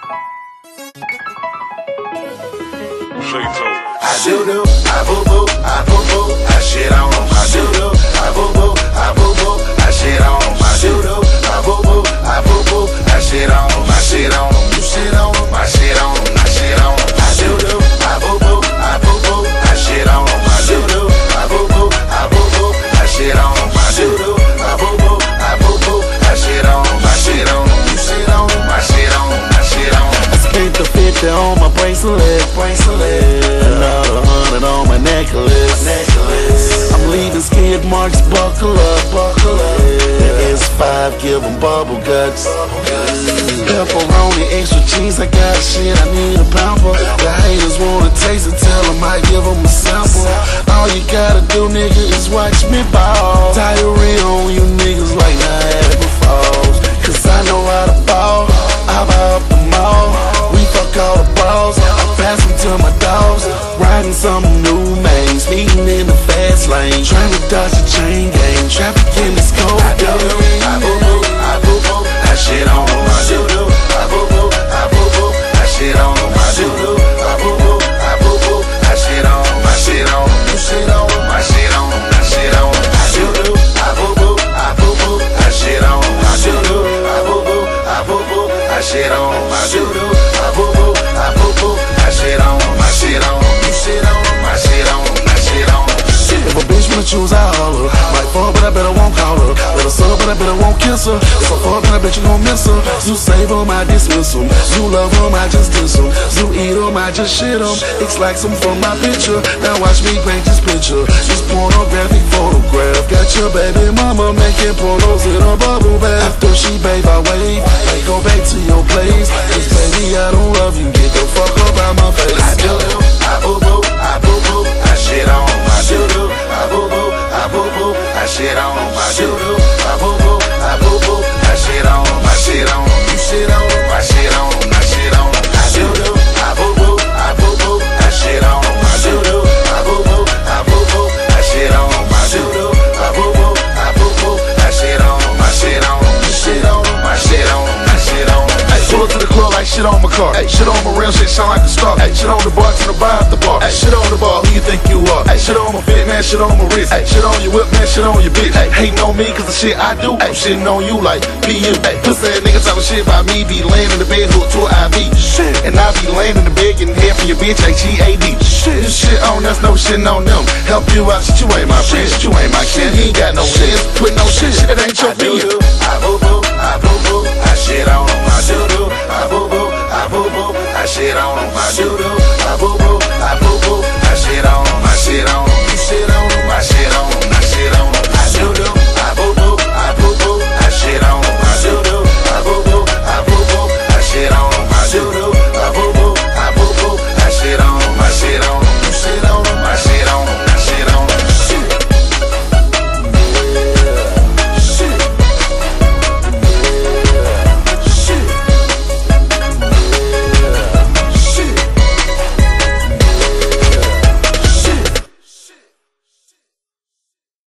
I do-do, I boo-boo, I boo-boo, I shit on them. I do-do, I boo-boo, I boo-boo, I shit on them. I do-do, I boo-boo, I boo-boo, I shit on them. I shit on them, you shit on them, I shit on them, I shit on them. I do-do, I boo-boo, I boo-boo, I shit on them. I do-do, I boo-boo, I boo-boo, I shit on them. I do-do, I boo-boo, I boo-boo, I shit on them. I shit on them, you shit on them, I shit on them, I shit on them. I spent the 50 on my bracelet. Another 100 on my necklace. I'm leaving skid marks, buckle up. The S5, give them bubble guts. Pepperoni, extra cheese, I got shit, I need a pamper. The haters wanna taste it, tell them I give them a sample. All you gotta do, nigga, is watch me ball. Diarrhea on you niggas like Niagara Falls. Cause I know how to ball, I buy up the mall. We fuck all the balls, I pass them to my dogs. Riding some new main, speeding in the fast lane. Trying to dodge the chain gang, traffic in this cold. I do-do, I boo-boo, I boo-boo, I shit on them. I do-do, I boo-boo, I boo-boo, I shit on them. I do-do, I boo-boo, I boo-boo, I shit on them. I shit on them, you shit on them, I shit on them, I shit on them. I do-do, I boo-boo, I boo-boo, I shit on them. I do-do, I boo-boo, I boo-boo, I shit on them. I do-do, I boo-boo, I boo-boo, I shit on them. I shit on them, you shit on them, I shit on them, I shit on them. If a bitch wanna choose, I holler. Might fall, but I better won't call her. Let her suck, but I better won't kiss her. If I fall, then I bet you gon' miss her. You save them, I dismiss them. You love them, I just diss them. You eat them, I just shit them. It's like some from my picture. Now watch me paint this picture. This pornographic photograph. Got your baby mama making pornos in a bubble bath. After she bathe, I wave. I go back to your place. Cause baby, I don't love you. Get the fuck up out my face. I do-do, I boo-boo, I boo-boo, I shit on them. I do-do, I boo-boo, I boo-boo, I shit on them. I do-do, I boo-boo, I boo-boo, I shit on them. I shit on them, you shit on them, I shit on them, I shit on them. I do-do, I boo-boo, I boo-boo, I shit on them. I do-do, I boo-boo, I boo-boo, I shit on them. I do-do, I boo-boo, I boo-boo, I shit on them. I shit on them, you shit on them, I shit on them, I shit on them. Pull up to the club like shit on my car. Ay, shit on my real shit, sound like a star. Ay, shit on the bartender, buy up the bar. Ay, shit on the bar, who you think you are? Ay, shit on my fit, man, shit on my wrist. Ay, shit on your whip, man, shit on your bitch. Ay, hating on me cause the shit I do. Ay, shitting on you like PU. Ay, pussy ass niggas talking shit about me. Be laying in the bed, hooked to an IV. Shit. And I be laying in the bed getting head from your bitch, H-E-A-D. Shit. This shit on us, no shitting on them. Help you out, shit, you ain't my friend. Shit, you ain't my kid. You ain't got no shit. Put no shit, shit, it ain't your I do-do, I boo-boo, I boo-boo, I shit on them.